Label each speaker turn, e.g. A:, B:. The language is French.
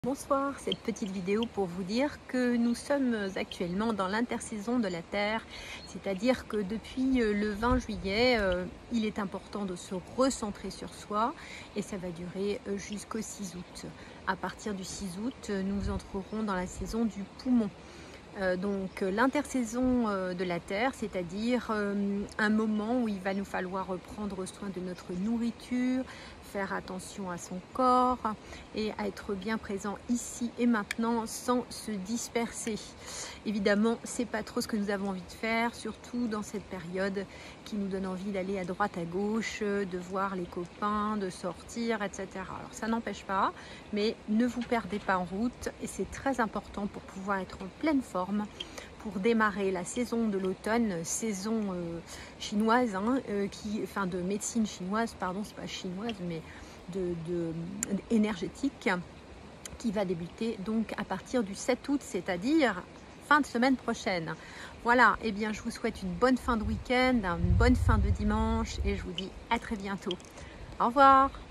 A: Bonsoir, cette petite vidéo pour vous dire que nous sommes actuellement dans l'intersaison de la Terre, c'est-à-dire que depuis le 20 juillet, il est important de se recentrer sur soi et ça va durer jusqu'au 6 août. À partir du 6 août, nous entrerons dans la saison du poumon. Donc l'intersaison de la Terre, c'est-à-dire un moment où il va nous falloir prendre soin de notre nourriture, faire attention à son corps et à être bien présent ici et maintenant sans se disperser. Évidemment, c'est pas trop ce que nous avons envie de faire, surtout dans cette période qui nous donne envie d'aller à droite à gauche, de voir les copains, de sortir, etc. Alors ça n'empêche pas, mais ne vous perdez pas en route et c'est très important pour pouvoir être en pleine forme pour démarrer la saison de l'automne, saison chinoise, de médecine chinoise, pardon, c'est pas chinoise, mais énergétique, qui va débuter donc à partir du 7 août, c'est-à-dire fin de semaine prochaine. Voilà, et bien je vous souhaite une bonne fin de week-end, une bonne fin de dimanche et je vous dis à très bientôt. Au revoir.